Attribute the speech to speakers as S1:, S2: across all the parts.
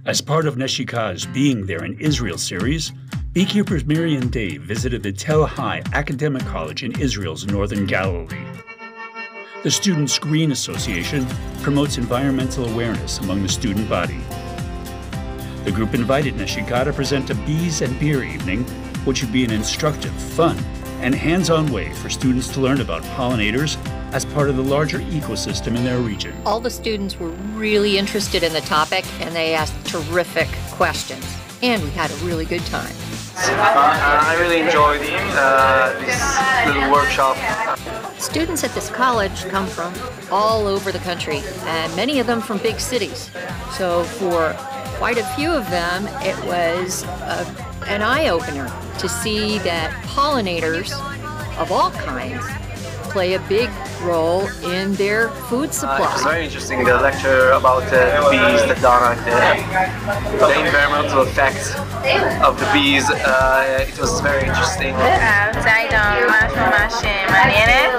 S1: As part of Neshikha's Being There in Israel series, Beekeepers Miri and Dave visited the Tel-Hai Academic College in Israel's northern Galilee. The Students' Green Association promotes environmental awareness among the student body. The group invited Neshikha to present a Bees and Beer evening, which would be an instructive, fun, and hands-on way for students to learn about pollinators as part of the larger ecosystem in their region.
S2: All the students were really interested in the topic, and they asked terrific questions, and we had a really good time.
S3: I really enjoyed this little workshop.
S2: Students at this college come from all over the country, and many of them from big cities. So for quite a few of them, it was an eye-opener to see that pollinators of all kinds play a big role in their food supply.
S3: It was very interesting, the lecture about the bees, the donut, the environmental effects of the bees. It was very interesting.
S4: ההרצאה הייתה ממש מעניינת,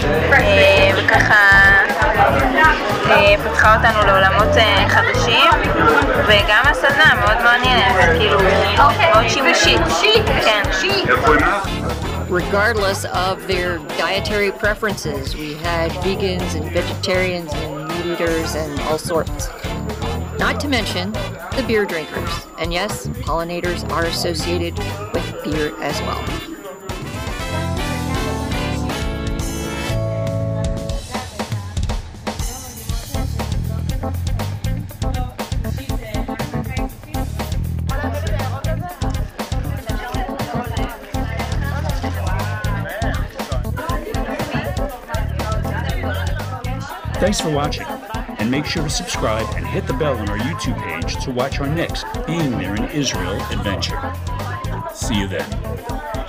S4: וככה פתחה אותנו לעולמות חדשים, וגם הסדנה מאוד מעניינת, כאילו מאוד שימושית. כן.
S2: Regardless of their dietary preferences, we had vegans and vegetarians and meat eaters and all sorts. Not to mention the beer drinkers. And yes, pollinators are associated with beer as well.
S1: Thanks for watching, and make sure to subscribe and hit the bell on our YouTube page to watch our next Being There in Israel adventure. See you then.